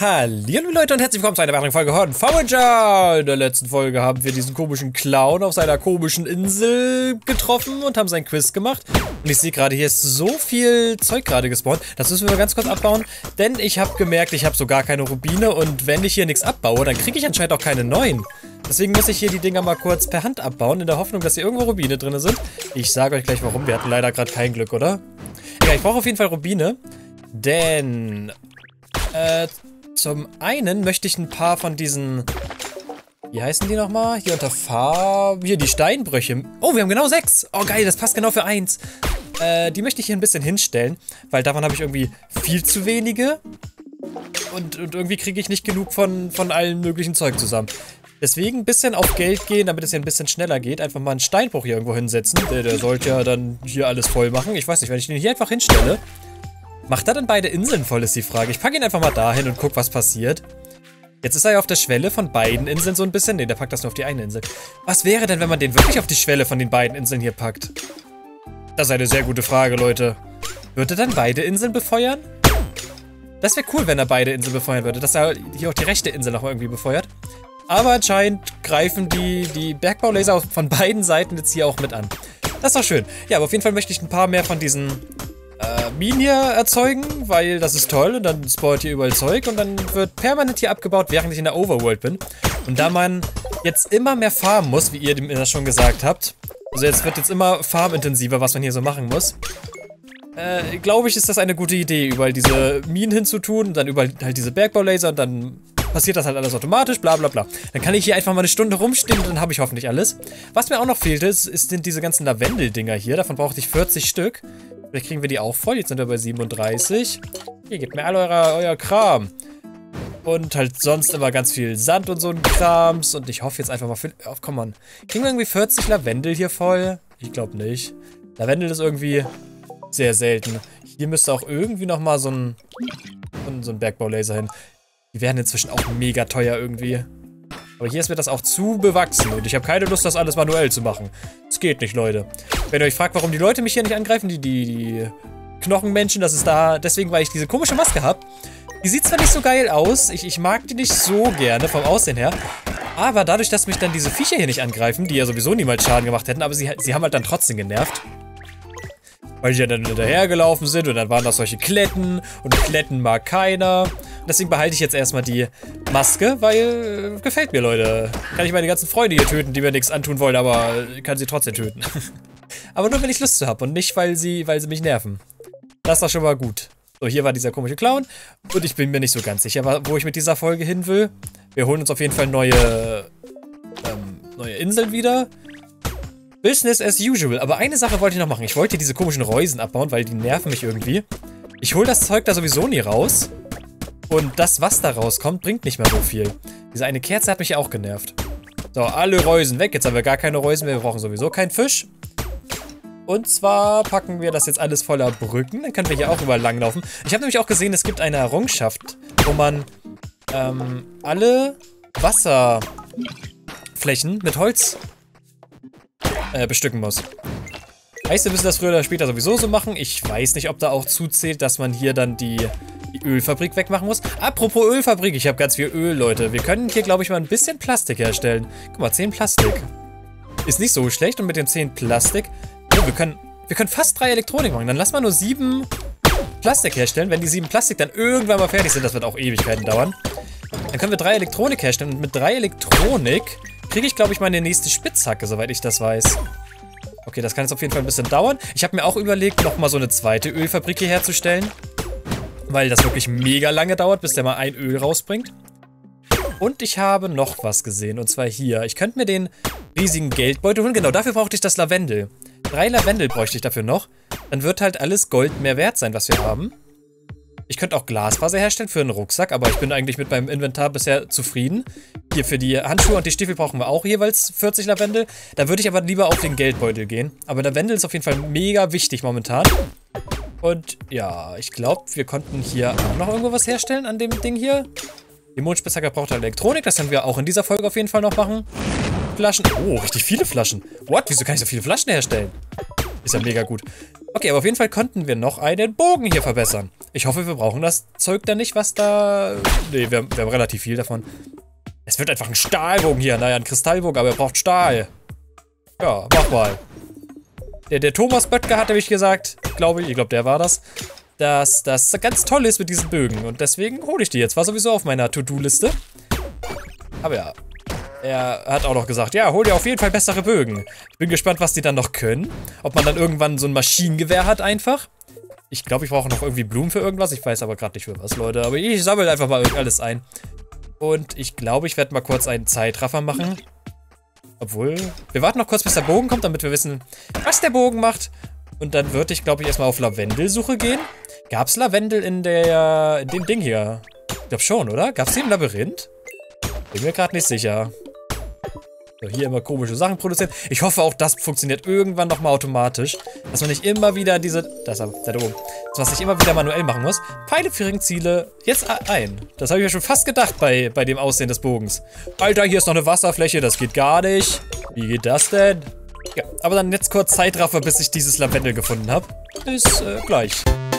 Hallihallo Leute und herzlich willkommen zu einer weiteren Folge von Forager. In der letzten Folge haben wir diesen komischen Clown auf seiner komischen Insel getroffen und haben sein Quiz gemacht. Und ich sehe gerade, hier ist so viel Zeug gerade gespawnt. Das müssen wir ganz kurz abbauen, denn ich habe gemerkt, ich habe so gar keine Rubine und wenn ich hier nichts abbaue, dann kriege ich anscheinend auch keine neuen. Deswegen muss ich hier die Dinger mal kurz per Hand abbauen, in der Hoffnung, dass hier irgendwo Rubine drin sind. Ich sage euch gleich warum, wir hatten leider gerade kein Glück, oder? Ja, ich brauche auf jeden Fall Rubine, denn zum einen möchte ich ein paar von diesen, wie heißen die nochmal? Hier unter Farbe, hier die Steinbrüche. Oh, wir haben genau 6. Oh geil, das passt genau für 1. Die möchte ich hier ein bisschen hinstellen, weil davon habe ich irgendwie viel zu wenige. Und irgendwie kriege ich nicht genug von allen möglichen Zeug zusammen. Deswegen ein bisschen auf Geld gehen, damit es hier ein bisschen schneller geht. Einfach mal einen Steinbruch hier irgendwo hinsetzen. Der sollte ja dann hier alles voll machen. Ich weiß nicht, wenn ich den hier einfach hinstelle. Macht er dann beide Inseln voll, ist die Frage. Ich packe ihn einfach mal dahin und guck, was passiert. Jetzt ist er ja auf der Schwelle von beiden Inseln so ein bisschen. Ne, der packt das nur auf die eine Insel. Was wäre denn, wenn man den wirklich auf die Schwelle von den beiden Inseln hier packt? Das ist eine sehr gute Frage, Leute. Würde er dann beide Inseln befeuern? Das wäre cool, wenn er beide Inseln befeuern würde. Dass er hier auch die rechte Insel nochmal irgendwie befeuert. Aber anscheinend greifen die Bergbaulaser von beiden Seiten jetzt hier auch mit an. Das ist doch schön. Ja, aber auf jeden Fall möchte ich ein paar mehr von diesen Minen hier erzeugen, weil das ist toll und dann spawnt hier überall Zeug und dann wird permanent hier abgebaut, während ich in der Overworld bin. Und da man jetzt immer mehr farmen muss, wie ihr mir das schon gesagt habt, also jetzt wird jetzt immer farmintensiver, was man hier so machen muss, glaube ich, ist das eine gute Idee, überall diese Minen hinzutun und dann überall halt diese Bergbaulaser und dann passiert das halt alles automatisch, bla bla bla. Dann kann ich hier einfach mal eine Stunde rumstehen und dann habe ich hoffentlich alles. Was mir auch noch fehlte, sind diese ganzen Lavendel-Dinger hier, davon brauchte ich 40 Stück. Vielleicht kriegen wir die auch voll. Jetzt sind wir bei 37. Hier, gebt mir all euer Kram. Und halt sonst immer ganz viel Sand und so ein Krams. Und ich hoffe jetzt einfach mal für... Oh, komm on. Kriegen wir irgendwie 40 Lavendel hier voll? Ich glaube nicht. Lavendel ist irgendwie sehr selten. Hier müsste auch irgendwie nochmal so ein Bergbaulaser hin. Die werden inzwischen auch mega teuer irgendwie. Aber hier ist mir das auch zu bewachsen und ich habe keine Lust, das alles manuell zu machen. Das geht nicht, Leute. Wenn ihr euch fragt, warum die Leute mich hier nicht angreifen, die Knochenmenschen, das ist da deswegen, weil ich diese komische Maske habe. Die sieht zwar nicht so geil aus, ich mag die nicht so gerne vom Aussehen her, aber dadurch, dass mich dann diese Viecher hier nicht angreifen, die ja sowieso niemals Schaden gemacht hätten, aber sie haben halt dann trotzdem genervt. Weil die ja dann hinterhergelaufen sind und dann waren das solche Kletten und Kletten mag keiner. Deswegen behalte ich jetzt erstmal die Maske, weil gefällt mir, Leute. Kann ich meine ganzen Freunde hier töten, die mir nichts antun wollen, aber kann sie trotzdem töten. Aber nur, wenn ich Lust zu habe und nicht, weil sie mich nerven. Das ist doch schon mal gut. So, hier war dieser komische Clown und ich bin mir nicht so ganz sicher, wo ich mit dieser Folge hin will. Wir holen uns auf jeden Fall neue Inseln wieder. Business as usual. Aber eine Sache wollte ich noch machen. Ich wollte diese komischen Reusen abbauen, weil die nerven mich irgendwie. Ich hole das Zeug da sowieso nie raus. Und das, was da rauskommt, bringt nicht mehr so viel. Diese eine Kerze hat mich ja auch genervt. So, alle Reusen weg. Jetzt haben wir gar keine Reusen mehr. Wir brauchen sowieso keinen Fisch. Und zwar packen wir das jetzt alles voller Brücken. Dann können wir hier auch überall langlaufen. Ich habe nämlich auch gesehen, es gibt eine Errungenschaft, wo man alle Wasserflächen mit Holz bestücken muss. Heißt, wir müssen das früher oder später sowieso so machen. Ich weiß nicht, ob da auch zuzählt, dass man hier dann die Ölfabrik wegmachen muss. Apropos Ölfabrik, ich habe ganz viel Öl, Leute. Wir können hier, glaube ich, mal ein bisschen Plastik herstellen. Guck mal, 10 Plastik. Ist nicht so schlecht. Und mit den 10 Plastik... Oh, wir können fast 3 Elektronik machen. Dann lass mal nur 7 Plastik herstellen. Wenn die 7 Plastik dann irgendwann mal fertig sind, das wird auch Ewigkeiten dauern. Dann können wir 3 Elektronik herstellen. Und mit 3 Elektronik kriege ich, glaube ich, meine nächste Spitzhacke, soweit ich das weiß. Okay, das kann jetzt auf jeden Fall ein bisschen dauern. Ich habe mir auch überlegt, nochmal so eine zweite Ölfabrik hier herzustellen. Weil das wirklich mega lange dauert, bis der mal ein Öl rausbringt. Und ich habe noch was gesehen, und zwar hier. Ich könnte mir den riesigen Geldbeutel holen. Genau, dafür brauchte ich das Lavendel. 3 Lavendel bräuchte ich dafür noch. Dann wird halt alles Gold mehr wert sein, was wir haben. Ich könnte auch Glasfaser herstellen für einen Rucksack, aber ich bin eigentlich mit meinem Inventar bisher zufrieden. Hier für die Handschuhe und die Stiefel brauchen wir auch jeweils 40 Lavendel. Da würde ich aber lieber auf den Geldbeutel gehen. Aber Lavendel ist auf jeden Fall mega wichtig momentan. Und ja, ich glaube, wir konnten hier auch noch irgendwo was herstellen an dem Ding hier. Die Mondspitzhacke braucht halt Elektronik, das können wir auch in dieser Folge auf jeden Fall noch machen. Flaschen. Oh, richtig viele Flaschen. What? Wieso kann ich so viele Flaschen herstellen? Ist ja mega gut. Okay, aber auf jeden Fall konnten wir noch einen Bogen hier verbessern. Ich hoffe, wir brauchen das Zeug dann nicht, was da... Nee, wir haben relativ viel davon. Es wird einfach ein Stahlbogen hier. Naja, ein Kristallbogen, aber er braucht Stahl. Ja, mach mal. Der Thomas Böttger hat nämlich gesagt, ich glaube, der war das, dass das ganz toll ist mit diesen Bögen. Und deswegen hole ich die jetzt. War sowieso auf meiner To-Do-Liste. Aber ja, er hat auch noch gesagt, ja, hol dir auf jeden Fall bessere Bögen. Ich bin gespannt, was die dann noch können. Ob man dann irgendwann so ein Maschinengewehr hat einfach. Ich glaube, ich brauche noch irgendwie Blumen für irgendwas. Ich weiß aber gerade nicht für was, Leute. Aber ich sammle einfach mal alles ein. Und ich glaube, ich werde mal kurz einen Zeitraffer machen. Obwohl, wir warten noch kurz, bis der Bogen kommt, damit wir wissen, was der Bogen macht. Und dann würde ich, glaube ich, erstmal auf Lavendelsuche gehen. Gab es Lavendel in dem Ding hier? Ich glaube schon, oder? Gab es hier ein Labyrinth? Bin mir gerade nicht sicher. So, hier immer komische Sachen produzieren. Ich hoffe, auch das funktioniert irgendwann nochmal automatisch. Dass man nicht immer wieder da oben. Was ich immer wieder manuell machen muss. Pfeile führen Ziele jetzt ein. Das habe ich mir schon fast gedacht bei dem Aussehen des Bogens. Alter, hier ist noch eine Wasserfläche, das geht gar nicht. Wie geht das denn? Ja, aber dann jetzt kurz Zeitraffer, bis ich dieses Lavendel gefunden habe. Bis gleich.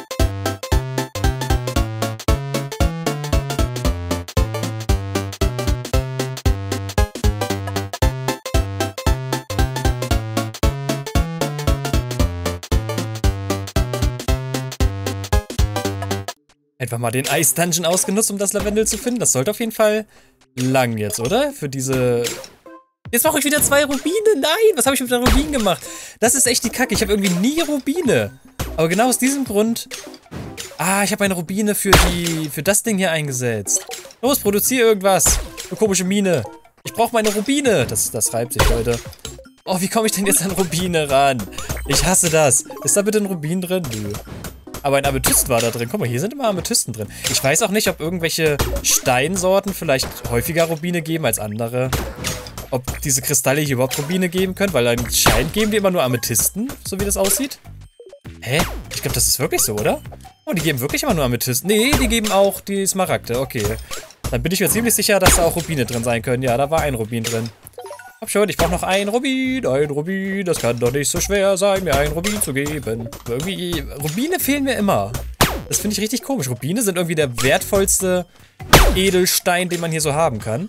Einfach mal den Eis-Dungeon ausgenutzt, um das Lavendel zu finden. Das sollte auf jeden Fall lang jetzt, oder? Für diese... Jetzt brauche ich wieder 2 Rubine. Nein, was habe ich mit der Rubin gemacht? Das ist echt die Kacke. Ich habe irgendwie nie Rubine. Aber genau aus diesem Grund... Ah, ich habe eine Rubine für das Ding hier eingesetzt. Los, produziere irgendwas. Du komische Mine. Ich brauche meine Rubine. Das reibt sich, Leute. Oh, wie komme ich denn jetzt an Rubine ran? Ich hasse das. Ist da bitte ein Rubin drin? Nö. Aber ein Amethyst war da drin. Guck mal, hier sind immer Amethysten drin. Ich weiß auch nicht, ob irgendwelche Steinsorten vielleicht häufiger Rubine geben als andere. Ob diese Kristalle hier überhaupt Rubine geben können, weil anscheinend geben die immer nur Amethysten, so wie das aussieht. Hä? Ich glaube, das ist wirklich so, oder? Oh, die geben wirklich immer nur Amethysten. Nee, die geben auch die Smaragde. Okay. Dann bin ich mir ziemlich sicher, dass da auch Rubine drin sein können. Ja, da war ein Rubin drin. Hab schon, ich brauche noch ein Rubin, ein Rubin. Das kann doch nicht so schwer sein, mir ein Rubin zu geben. Aber irgendwie, Rubine fehlen mir immer. Das finde ich richtig komisch. Rubine sind irgendwie der wertvollste Edelstein, den man hier so haben kann.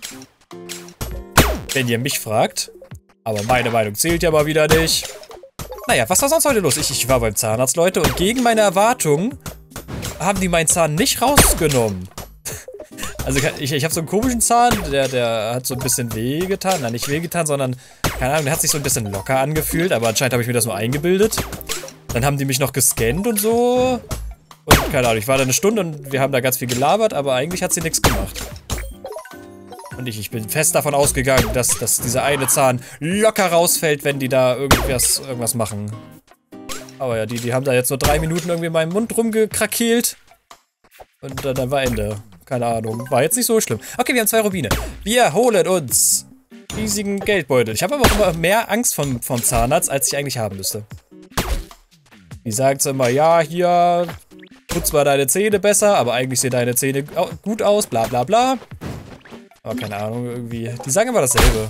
Wenn ihr mich fragt. Aber meine Meinung zählt ja mal wieder nicht. Naja, was war sonst heute los? Ich war beim Zahnarzt, Leute, und gegen meine Erwartungen haben die meinen Zahn nicht rausgenommen. Also ich habe so einen komischen Zahn, der hat so ein bisschen wehgetan. Nein, nicht wehgetan, sondern, keine Ahnung, der hat sich so ein bisschen locker angefühlt. Aber anscheinend habe ich mir das nur eingebildet. Dann haben die mich noch gescannt und so. Und keine Ahnung, ich war da eine Stunde und wir haben da ganz viel gelabert, aber eigentlich hat sie nichts gemacht. Und ich bin fest davon ausgegangen, dass dieser eine Zahn locker rausfällt, wenn die da irgendwas machen. Aber ja, die haben da jetzt nur 3 Minuten irgendwie in meinem Mund rumgekrakeelt. Und dann war Ende. Keine Ahnung. War jetzt nicht so schlimm. Okay, wir haben 2 Rubine. Wir holen uns riesigen Geldbeutel. Ich habe aber auch immer mehr Angst vom Zahnarzt, als ich eigentlich haben müsste. Die sagen immer, ja, hier, putz mal deine Zähne besser, aber eigentlich sehen deine Zähne gut aus, bla bla bla. Aber keine Ahnung, irgendwie. Die sagen immer dasselbe.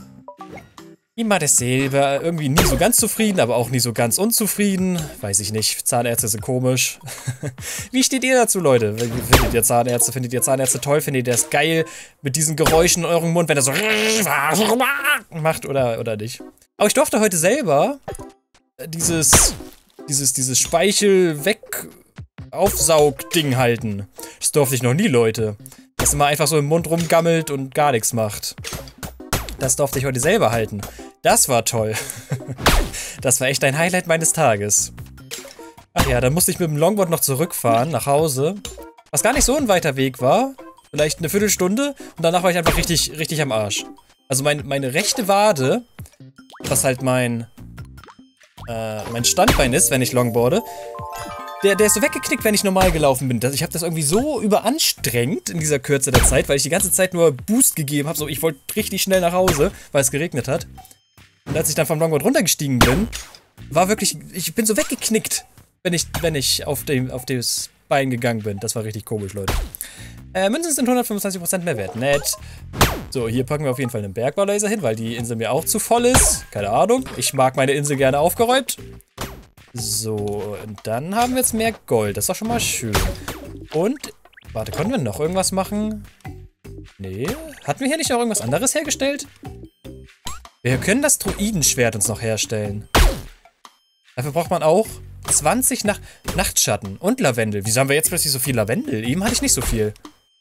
Immer dasselbe. Irgendwie nie so ganz zufrieden, aber auch nie so ganz unzufrieden. Weiß ich nicht. Zahnärzte sind komisch. Wie steht ihr dazu, Leute? Findet ihr Zahnärzte? Findet ihr Zahnärzte toll? Findet ihr das geil mit diesen Geräuschen in eurem Mund, wenn er so macht oder nicht? Aber ich durfte heute selber dieses Speichel-Weg-Aufsaug-Ding halten. Das durfte ich noch nie, Leute. Dass immer einfach so im Mund rumgammelt und gar nichts macht. Das durfte ich heute selber halten. Das war toll. Das war echt ein Highlight meines Tages. Ach ja, dann musste ich mit dem Longboard noch zurückfahren nach Hause. Was gar nicht so ein weiter Weg war. Vielleicht eine Viertelstunde. Und danach war ich einfach richtig am Arsch. Also meine rechte Wade, was halt mein Standbein ist, wenn ich longboarde, der ist so weggeknickt, wenn ich normal gelaufen bin. Ich habe das irgendwie so überanstrengt in dieser Kürze der Zeit, weil ich die ganze Zeit nur Boost gegeben habe. So, ich wollte richtig schnell nach Hause, weil es geregnet hat. Und als ich dann vom Longboard runtergestiegen bin, war wirklich, ich bin so weggeknickt, wenn ich auf das Bein gegangen bin. Das war richtig komisch, Leute. Münzen sind 125% mehr wert. Nett. So, hier packen wir auf jeden Fall einen Bergbaulaser hin, weil die Insel mir auch zu voll ist. Keine Ahnung. Ich mag meine Insel gerne aufgeräumt. So, und dann haben wir jetzt mehr Gold. Das ist doch schon mal schön. Und, warte, konnten wir noch irgendwas machen? Nee. Hatten wir hier nicht noch irgendwas anderes hergestellt? Wir können das Druidenschwert uns noch herstellen. Dafür braucht man auch 20 Nachtschatten und Lavendel. Wieso haben wir jetzt plötzlich so viel Lavendel? Eben hatte ich nicht so viel.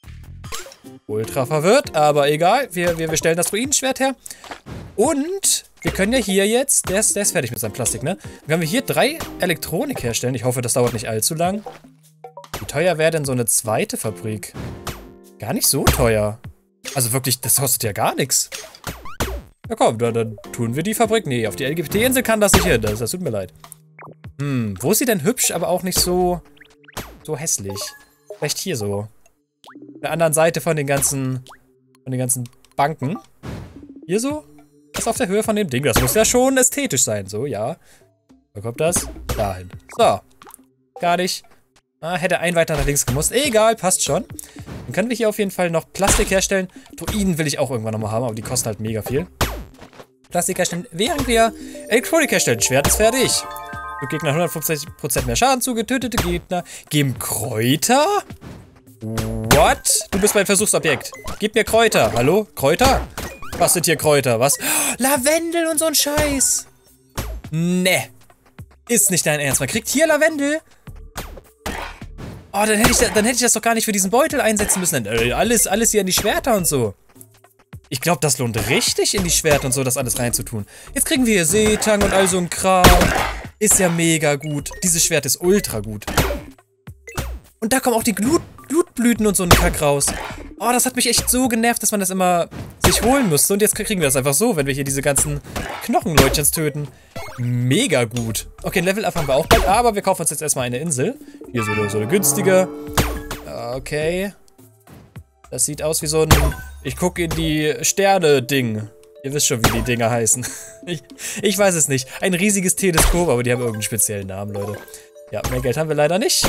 Ultra verwirrt, aber egal. Wir stellen das Druidenschwert her. Und wir können ja hier jetzt, der ist fertig mit seinem Plastik, ne? Dann können wir hier 3 Elektronik herstellen. Ich hoffe, das dauert nicht allzu lang. Wie teuer wäre denn so eine zweite Fabrik? Gar nicht so teuer. Also wirklich, das kostet ja gar nichts. Ja komm, dann tun wir die Fabrik. Nee, auf die LGBT-Insel kann das nicht hin. Das tut mir leid. Wo ist sie denn hübsch, aber auch nicht so hässlich? Vielleicht hier so. Auf der anderen Seite von den ganzen Banken. Hier so? Das ist auf der Höhe von dem Ding. Das muss ja schon ästhetisch sein. So, ja. Wo kommt das? Dahin. So. Gar nicht. Hätte ein weiter nach links gemusst. Egal, passt schon. Dann können wir hier auf jeden Fall noch Plastik herstellen. Druiden will ich auch irgendwann nochmal haben, aber die kosten halt mega viel. Plastik herstellen, während wir Elektronik herstellen. Schwert ist fertig. Für Gegner 150% mehr Schaden zu. Getötete Gegner geben Kräuter? What? Du bist mein Versuchsobjekt. Gib mir Kräuter. Hallo? Kräuter? Was sind hier Kräuter? Was? Oh, Lavendel und so ein Scheiß. Ne. Ist nicht dein Ernst. Man kriegt hier Lavendel? Oh, dann hätte ich das doch gar nicht für diesen Beutel einsetzen müssen. Alles hier in die Schwerter und so. Ich glaube, das lohnt richtig, in die Schwerter und so das alles reinzutun. Jetzt kriegen wir hier Seetang und all so ein Kram. Ist ja mega gut. Dieses Schwert ist ultra gut. Und da kommen auch die Glutblüten und so ein Kack raus. Oh, das hat mich echt so genervt, dass man das immer sich holen musste. Und jetzt kriegen wir das einfach so, wenn wir hier diese ganzen Knochenleutchens töten. Mega gut. Okay, ein Level-Up haben wir auch bald, aber wir kaufen uns jetzt erstmal eine Insel. Hier so eine günstige. Okay. Das sieht aus wie so ein ich gucke in die Sterne-Ding. Ihr wisst schon, wie die Dinger heißen. Ich weiß es nicht. Ein riesiges Teleskop, aber die haben irgendeinen speziellen Namen, Leute. Ja, mehr Geld haben wir leider nicht.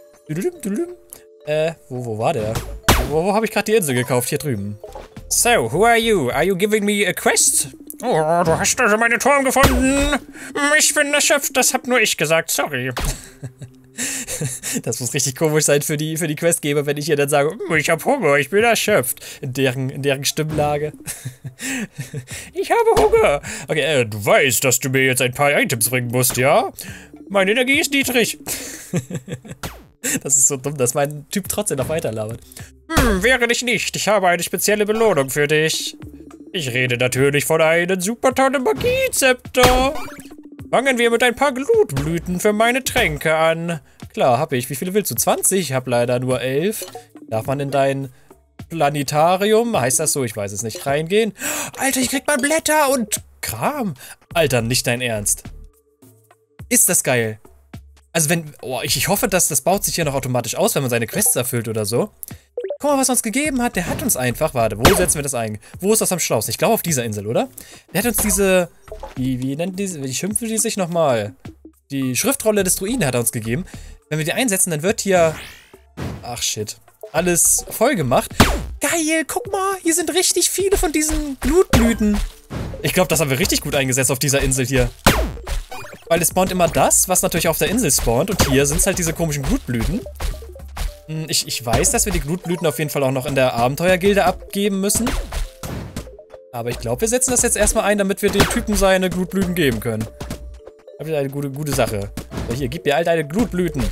Wo war der? Wo habe ich gerade die Insel gekauft? Hier drüben. So, who are you? Are you giving me a quest? Oh, du hast also meine Turm gefunden. Ich bin erschöpft, das hab nur ich gesagt, sorry. Das muss richtig komisch sein für die Questgeber, wenn ich ihr dann sage, ich hab Hunger, ich bin erschöpft. In deren Stimmlage. Ich habe Hunger. Okay, du weißt, dass du mir jetzt ein paar Items bringen musst, ja? Meine Energie ist niedrig. Das ist so dumm, dass mein Typ trotzdem noch weiterlabert. Wäre dich nicht. Ich habe eine spezielle Belohnung für dich. Ich rede natürlich von einem super tollen Magiezepter. Fangen wir mit ein paar Glutblüten für meine Tränke an. Klar, hab ich. Wie viele willst du? 20? Ich hab leider nur 11. Darf man in dein Planetarium, heißt das so? Ich weiß es nicht, reingehen? Alter, ich krieg mal Blätter und Kram. Alter, nicht dein Ernst. Ist das geil. Also wenn, ich hoffe, dass das baut sich hier noch automatisch aus, wenn man seine Quests erfüllt oder so. Guck mal, was er uns gegeben hat. Der hat uns einfach, warte, wo setzen wir das ein? Wo ist das am schlausten? Ich glaube auf dieser Insel, oder? Der hat uns diese, wie nennt diese, wie schimpfen die sich nochmal? Die Schriftrolle des Druiden hat er uns gegeben. Wenn wir die einsetzen, dann wird hier, ach shit, alles voll gemacht. Geil, guck mal, hier sind richtig viele von diesen Glutblüten. Ich glaube, das haben wir richtig gut eingesetzt auf dieser Insel hier. Weil es spawnt immer das, was natürlich auf der Insel spawnt. Und hier sind es halt diese komischen Glutblüten. Ich weiß, dass wir die Glutblüten auf jeden Fall auch noch in der Abenteuergilde abgeben müssen. Aber ich glaube, wir setzen das jetzt erstmal ein, damit wir den Typen seine Glutblüten geben können. Das ist eine gute Sache. So, hier, gib mir all deine Glutblüten.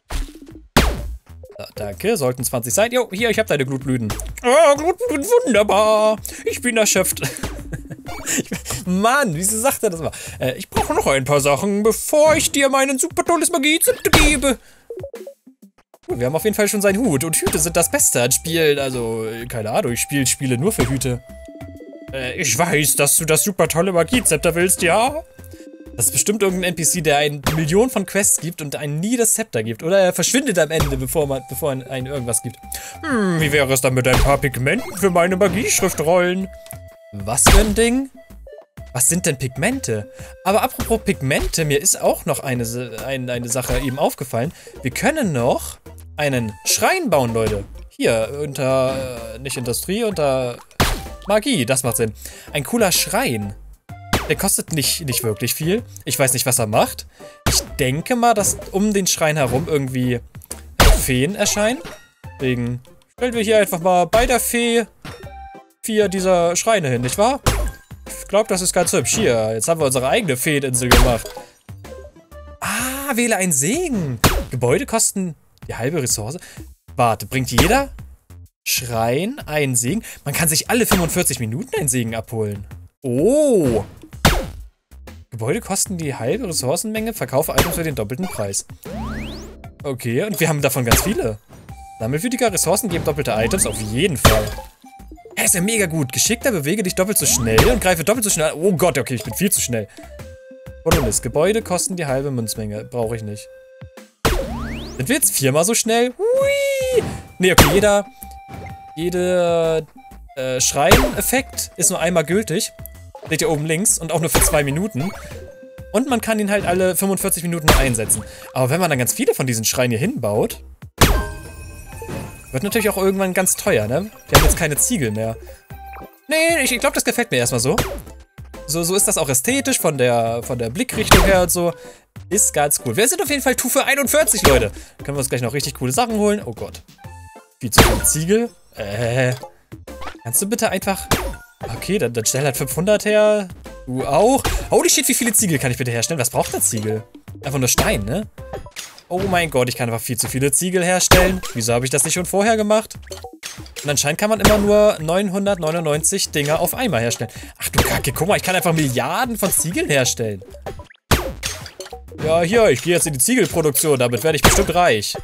So, danke, sollten 20 sein. Jo, hier, ich habe deine Glutblüten. Oh, Glutblüten, wunderbar. Ich bin erschöpft. Mann, wieso sagt er das mal? Ich brauche noch ein paar Sachen, bevor ich dir meinen super tolles Magiezepter gebe. Wir haben auf jeden Fall schon seinen Hut. Und Hüte sind das Beste an Spielen. Also, keine Ahnung, ich spiele nur für Hüte. Ich weiß, dass du das super tolle Magiezepter willst, ja? Das ist bestimmt irgendein NPC, der eine Million von Quests gibt und einen nie das Zepter gibt. Oder er verschwindet am Ende, bevor einen irgendwas gibt. Wie wäre es dann mit ein paar Pigmenten für meine Magieschriftrollen? Was für ein Ding? Was sind denn Pigmente? Aber apropos Pigmente, mir ist auch noch eine Sache eben aufgefallen. Wir können noch einen Schrein bauen, Leute. Hier, unter, nicht Industrie, unter Magie, das macht Sinn. Ein cooler Schrein. Der kostet nicht wirklich viel. Ich weiß nicht, was er macht. Ich denke mal, dass um den Schrein herum irgendwie Feen erscheinen. Deswegen stellen wir hier einfach mal bei der Fee 4 dieser Schreine hin, nicht wahr? Ich glaube, das ist ganz hübsch. Hier, jetzt haben wir unsere eigene Feeninsel gemacht. Ah, wähle einen Segen. Gebäude kosten die halbe Ressource. Warte, bringt jeder Schrein einen Segen? Man kann sich alle 45 Minuten einen Segen abholen. Oh. Gebäude kosten die halbe Ressourcenmenge, verkaufe Items für den doppelten Preis. Okay, und wir haben davon ganz viele. Sammelwütiger Ressourcen geben doppelte Items, auf jeden Fall. Hä, ist ja mega gut. Geschickter, bewege dich doppelt so schnell und greife doppelt so schnell an. Oh Gott, okay, ich bin viel zu schnell. Kolonist, Gebäude kosten die halbe Münzmenge. Brauche ich nicht. Sind wir jetzt 4-mal so schnell? Hui! Nee, okay, jeder Schrein-Effekt ist nur einmal gültig. Seht ihr oben links und auch nur für 2 Minuten. Und man kann ihn halt alle 45 Minuten einsetzen. Aber wenn man dann ganz viele von diesen Schreien hier hinbaut, wird natürlich auch irgendwann ganz teuer, ne? Wir haben jetzt keine Ziegel mehr. Nee, ich glaube, das gefällt mir erstmal so. So ist das auch ästhetisch von der Blickrichtung her und so. Ist ganz cool. Wir sind auf jeden Fall Stufe 41, Leute. Können wir uns gleich noch richtig coole Sachen holen. Oh Gott. Viel zu viele Ziegel. Kannst du bitte einfach... Okay, dann stell halt 500 her. Du auch. Holy shit, wie viele Ziegel kann ich bitte herstellen? Was braucht der Ziegel? Einfach nur Stein, ne? Oh mein Gott, ich kann einfach viel zu viele Ziegel herstellen. Wieso habe ich das nicht schon vorher gemacht? Und anscheinend kann man immer nur 999 Dinger auf einmal herstellen. Ach du Kacke, guck mal, ich kann einfach Milliarden von Ziegeln herstellen. Ja, hier, ich gehe jetzt in die Ziegelproduktion. Damit werde ich bestimmt reich.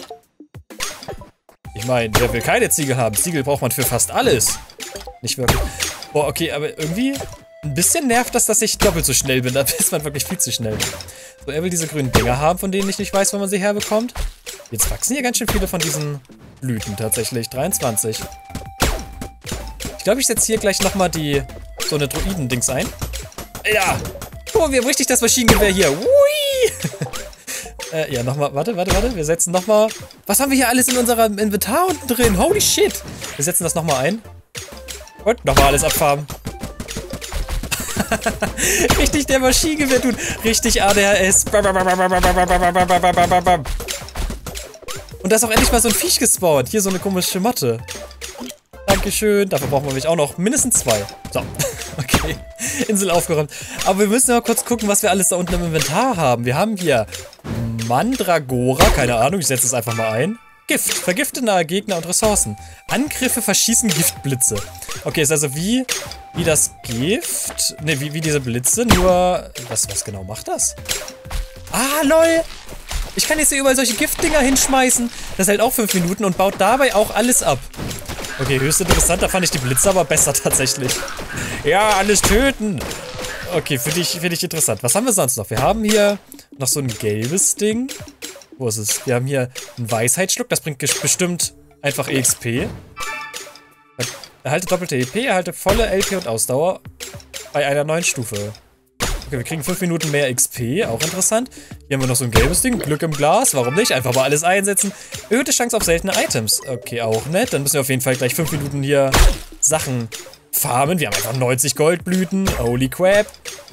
Ich meine, wer will keine Ziegel haben? Ziegel braucht man für fast alles. Nicht wirklich. Boah, okay, aber irgendwie ein bisschen nervt das, dass ich doppelt so schnell bin. Da ist man wirklich viel zu schnell. So, er will diese grünen Dinger haben, von denen ich nicht weiß, wo man sie herbekommt. Jetzt wachsen hier ganz schön viele von diesen Blüten tatsächlich. 23. Ich glaube, ich setze hier gleich nochmal so eine Druiden-Dings ein. Ja. Oh, wir haben richtig das Maschinengewehr hier. Hui. Ja, nochmal. Warte. Wir setzen nochmal. Was haben wir hier alles in unserem Inventar unten drin? Holy shit. Wir setzen das nochmal ein. Und nochmal alles abfarben. Richtig, der Maschinengewehr tut. Richtig ADHS. Und da ist auch endlich mal so ein Viech gespawnt. Hier so eine komische Motte. Dankeschön. Dafür brauchen wir nämlich auch noch mindestens 2. So. Okay. Insel aufgeräumt. Aber wir müssen mal kurz gucken, was wir alles da unten im Inventar haben. Wir haben hier Mandragora. Keine Ahnung, ich setze es einfach mal ein. Gift. Vergifte nahe Gegner und Ressourcen. Angriffe verschießen Giftblitze. Okay, ist also wie das Gift. Ne, wie diese Blitze, nur... Was genau macht das? Ah, lol. Ich kann jetzt hier überall solche Giftdinger hinschmeißen. Das hält auch 5 Minuten und baut dabei auch alles ab. Okay, höchst interessant. Da fand ich die Blitze aber besser tatsächlich. Ja, alles töten. Okay, finde ich interessant. Was haben wir sonst noch? Wir haben hier noch so ein gelbes Ding. Wo ist es? Wir haben hier einen Weisheitsschluck. Das bringt bestimmt einfach EXP. Erhalte doppelte EP, erhalte volle LP und Ausdauer bei einer neuen Stufe. Okay, wir kriegen 5 Minuten mehr XP. Auch interessant. Hier haben wir noch so ein gelbes Ding. Glück im Glas. Warum nicht? Einfach mal alles einsetzen. Erhöhte Chance auf seltene Items. Okay, auch nett. Dann müssen wir auf jeden Fall gleich 5 Minuten hier Sachen farmen. Wir haben einfach 90 Goldblüten. Holy crap.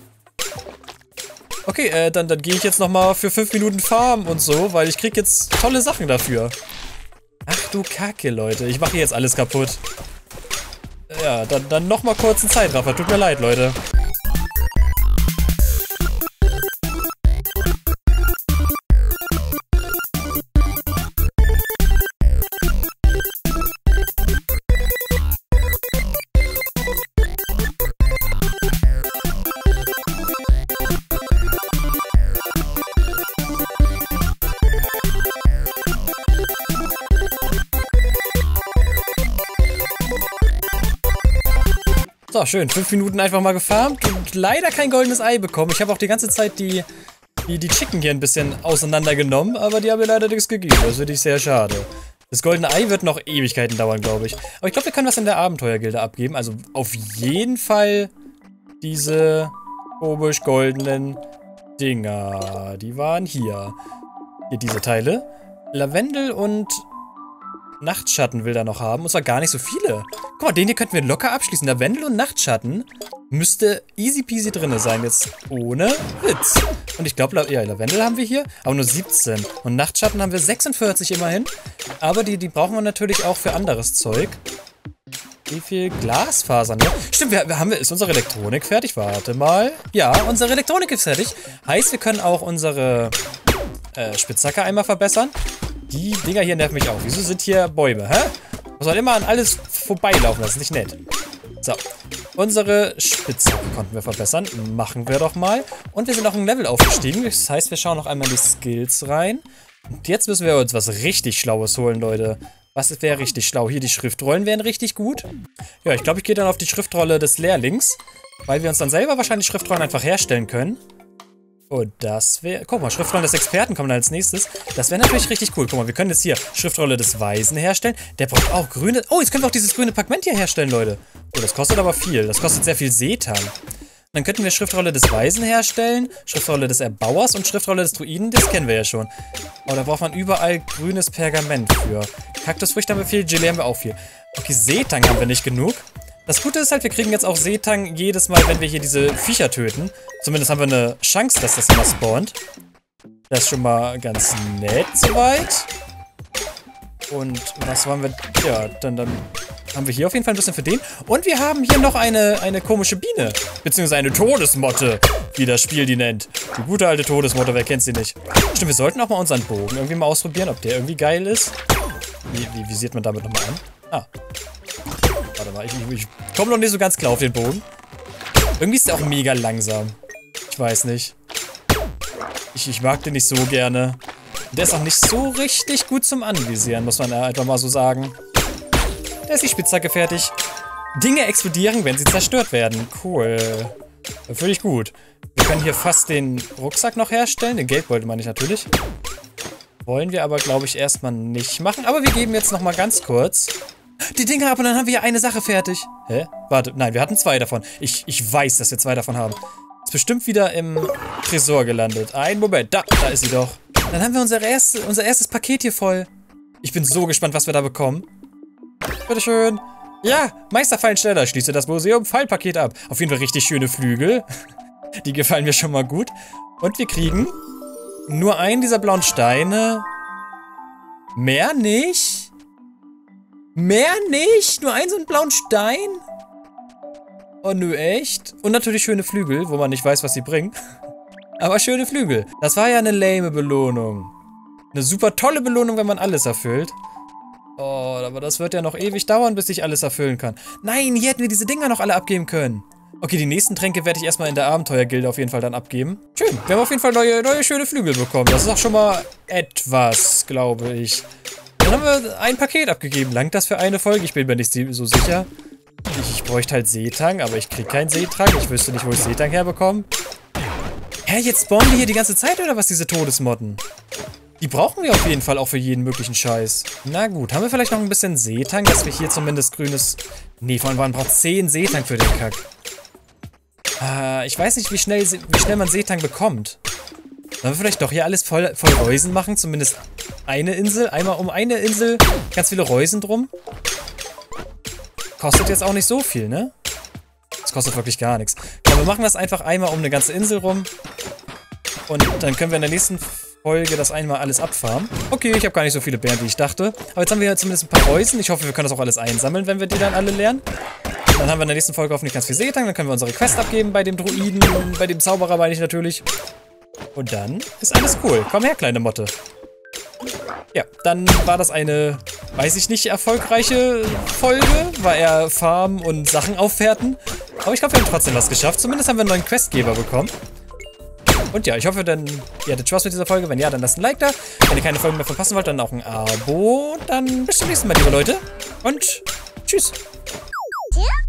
Okay, dann gehe ich jetzt nochmal für 5 Minuten farmen und so, weil ich krieg jetzt tolle Sachen dafür. Ach du Kacke, Leute. Ich mache jetzt alles kaputt. Ja, dann nochmal kurz einen Zeitraffer. Tut mir leid, Leute. So, schön. 5 Minuten einfach mal gefarmt und leider kein goldenes Ei bekommen. Ich habe auch die ganze Zeit die Chicken hier ein bisschen auseinandergenommen, aber die haben mir leider nichts gegeben. Das finde ich sehr schade. Das goldene Ei wird noch Ewigkeiten dauern, glaube ich. Aber ich glaube, wir können was in der Abenteuergilde abgeben. Also auf jeden Fall diese komisch goldenen Dinger. Die waren hier. Hier diese Teile. Lavendel und Nachtschatten will er noch haben. Und zwar gar nicht so viele. Guck mal, den hier könnten wir locker abschließen. Lavendel und Nachtschatten müsste easy peasy drin sein. Jetzt ohne Witz. Und ich glaube, ja, Lavendel haben wir hier, aber nur 17. Und Nachtschatten haben wir 46 immerhin. Aber die brauchen wir natürlich auch für anderes Zeug. Wie viel Glasfasern, ne? Stimmt, ist unsere Elektronik fertig? Warte mal. Ja, unsere Elektronik ist fertig. Heißt, wir können auch unsere Spitzhacke einmal verbessern. Die Dinger hier nerven mich auch. Wieso sind hier Bäume, hä? Muss man immer an alles vorbeilaufen, das ist nicht nett. So, unsere Spitzhacke konnten wir verbessern. Machen wir doch mal. Und wir sind auch ein Level aufgestiegen. Das heißt, wir schauen noch einmal in die Skills rein. Und jetzt müssen wir uns was richtig Schlaues holen, Leute. Was wäre richtig schlau? Hier, die Schriftrollen wären richtig gut. Ja, ich glaube, ich gehe dann auf die Schriftrolle des Lehrlings. Weil wir uns dann selber wahrscheinlich Schriftrollen einfach herstellen können. Und das wäre... Guck mal, Schriftrollen des Experten kommen dann als nächstes. Das wäre natürlich richtig cool. Guck mal, wir können jetzt hier Schriftrolle des Weisen herstellen. Der braucht auch grüne... Oh, jetzt können wir auch dieses grüne Pigment hier herstellen, Leute. Oh, das kostet aber viel. Das kostet sehr viel Seetang. Dann könnten wir Schriftrolle des Weisen herstellen, Schriftrolle des Erbauers und Schriftrolle des Druiden, das kennen wir ja schon. Aber da braucht man überall grünes Pergament für. Kaktusfrüchte haben wir viel, Gelee haben wir auch viel. Okay, Seetang haben wir nicht genug. Das Gute ist halt, wir kriegen jetzt auch Seetang jedes Mal, wenn wir hier diese Viecher töten. Zumindest haben wir eine Chance, dass das immer spawnt. Das ist schon mal ganz nett soweit. Und was wollen wir... Ja, dann haben wir hier auf jeden Fall ein bisschen für den. Und wir haben hier noch eine komische Biene. Beziehungsweise eine Todesmotte, wie das Spiel die nennt. Die gute alte Todesmotte, wer kennt sie nicht? Stimmt, wir sollten auch mal unseren Bogen irgendwie mal ausprobieren, ob der irgendwie geil ist. Wie sieht man damit nochmal an? Ah. Warte mal, ich komme noch nicht so ganz klar auf den Bogen. Irgendwie ist der auch mega langsam. Ich weiß nicht. Ich mag den nicht so gerne. Der ist auch nicht so richtig gut zum Anvisieren, muss man einfach mal so sagen. Da ist die Spitzhacke fertig. Dinge explodieren, wenn sie zerstört werden. Cool. Finde ich gut. Wir können hier fast den Rucksack noch herstellen. Den Geldbeutel meine ich natürlich. Wollen wir aber, glaube ich, erstmal nicht machen. Aber wir geben jetzt nochmal ganz kurz die Dinger ab und dann haben wir hier eine Sache fertig. Hä? Warte, nein, wir hatten 2 davon. Ich weiß, dass wir 2 davon haben. Ist bestimmt wieder im Tresor gelandet. Einen Moment, da ist sie doch. Dann haben wir unser erstes Paket hier voll. Ich bin so gespannt, was wir da bekommen. Bitteschön. Ja, Meisterfallensteller, schließe das Museum-Fallpaket ab. Auf jeden Fall richtig schöne Flügel. Die gefallen mir schon mal gut. Und wir kriegen nur einen dieser blauen Steine. Mehr nicht? Mehr nicht? Nur einen so einen blauen Stein? Oh, nö, echt? Und natürlich schöne Flügel, wo man nicht weiß, was sie bringen. Aber schöne Flügel. Das war ja eine lame Belohnung. Eine super tolle Belohnung, wenn man alles erfüllt. Oh, aber das wird ja noch ewig dauern, bis ich alles erfüllen kann. Nein, hier hätten wir diese Dinger noch alle abgeben können. Okay, die nächsten Tränke werde ich erstmal in der Abenteuergilde auf jeden Fall dann abgeben. Schön, wir haben auf jeden Fall neue schöne Flügel bekommen. Das ist auch schon mal etwas, glaube ich. Dann haben wir ein Paket abgegeben. Langt das für eine Folge? Ich bin mir nicht so sicher. Ich bräuchte halt Seetang, aber ich kriege keinen Seetang. Ich wüsste nicht, wo ich Seetang herbekomme. Hä, jetzt spawnen die hier die ganze Zeit, oder was, diese Todesmotten? Die brauchen wir auf jeden Fall auch für jeden möglichen Scheiß. Na gut, haben wir vielleicht noch ein bisschen Seetang, dass wir hier zumindest grünes... Nee, vor allem man braucht 10 Seetang für den Kack. Ich weiß nicht, wie schnell man Seetang bekommt. Sollen wir vielleicht doch hier alles voll Reusen machen? Zumindest eine Insel. Einmal um eine Insel ganz viele Reusen drum. Kostet jetzt auch nicht so viel, ne? Das kostet wirklich gar nichts. Aber wir machen das einfach einmal um eine ganze Insel rum. Und dann können wir in der nächsten Folge das einmal alles abfarmen. Okay, ich habe gar nicht so viele Bären, wie ich dachte. Aber jetzt haben wir ja zumindest ein paar Reusen. Ich hoffe, wir können das auch alles einsammeln, wenn wir die dann alle lernen. Dann haben wir in der nächsten Folge hoffentlich ganz viel Seetang. Dann können wir unsere Quest abgeben bei dem Druiden und bei dem Zauberer, meine ich natürlich. Und dann ist alles cool. Komm her, kleine Motte. Ja, dann war das eine, weiß ich nicht, erfolgreiche Folge. War eher Farmen und Sachen aufwerten. Aber ich glaube, wir haben trotzdem was geschafft. Zumindest haben wir einen neuen Questgeber bekommen. Und ja, ich hoffe, ihr hattet Spaß mit dieser Folge. Wenn ja, dann lasst ein Like da. Wenn ihr keine Folgen mehr verpassen wollt, dann auch ein Abo. Dann bis zum nächsten Mal, liebe Leute. Und tschüss. Ja.